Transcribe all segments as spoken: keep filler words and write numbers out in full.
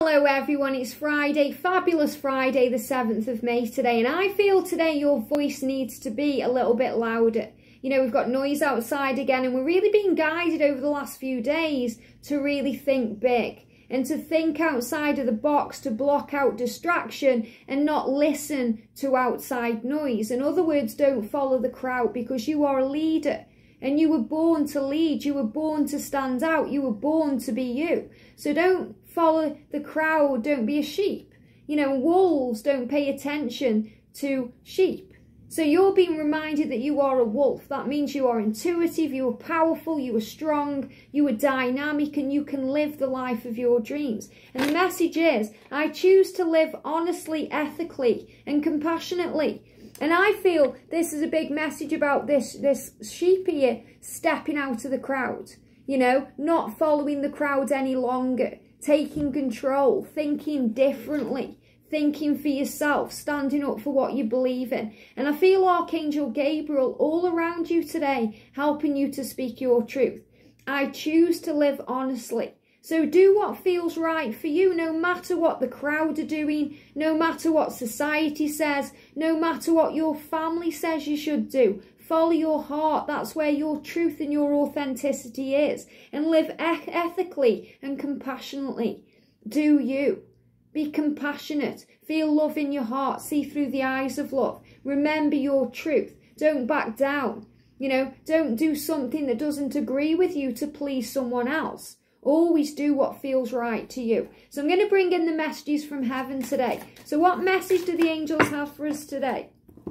Hello everyone, it's Friday, fabulous Friday the seventh of May today, and I feel today your voice needs to be a little bit louder. You know, we've got noise outside again, and we're really being guided over the last few days to really think big and to think outside of the box, to block out distraction and not listen to outside noise. In other words, don't follow the crowd, because you are a leader. And you were born to lead, you were born to stand out, you were born to be you. So don't follow the crowd, don't be a sheep. You know, wolves don't pay attention to sheep. So you're being reminded that you are a wolf. That means you are intuitive, you are powerful, you are strong, you are dynamic, and you can live the life of your dreams. And the message is, I choose to live honestly, ethically, and compassionately. And I feel this is a big message about this, this sheep here stepping out of the crowd. You know, not following the crowd any longer. Taking control, thinking differently, thinking for yourself, standing up for what you believe in. And I feel Archangel Gabriel all around you today, helping you to speak your truth. I choose to live honestly. So do what feels right for you, no matter what the crowd are doing, no matter what society says, no matter what your family says you should do. Follow your heart. That's where your truth and your authenticity is. And live e- ethically and compassionately. Do you. Be compassionate. Feel love in your heart. See through the eyes of love. Remember your truth. Don't back down. You know, don't do something that doesn't agree with you to please someone else. Always do what feels right to you. So I'm going to bring in the messages from heaven today. So what message do the angels have for us today?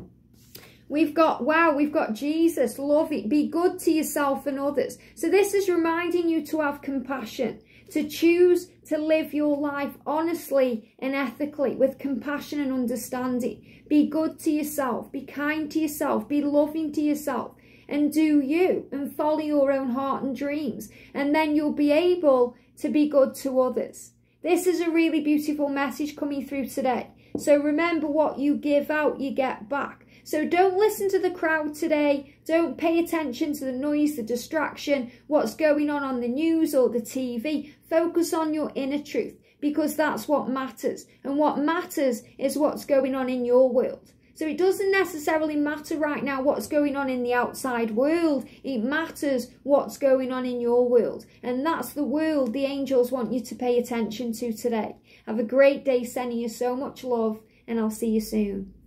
We've got, wow, we've got Jesus, love it, be good to yourself and others. So this is reminding you to have compassion, to choose to live your life honestly and ethically with compassion and understanding. Be good to yourself, be kind to yourself, be loving to yourself. And do you, and follow your own heart and dreams. And then you'll be able to be good to others. This is a really beautiful message coming through today. So remember, what you give out, you get back. So don't listen to the crowd today. Don't pay attention to the noise, the distraction, what's going on on the news or the T V. Focus on your inner truth, because that's what matters. And what matters is what's going on in your world. So it doesn't necessarily matter right now what's going on in the outside world. It matters what's going on in your world. And that's the world the angels want you to pay attention to today. Have a great day, sending you so much love, and I'll see you soon.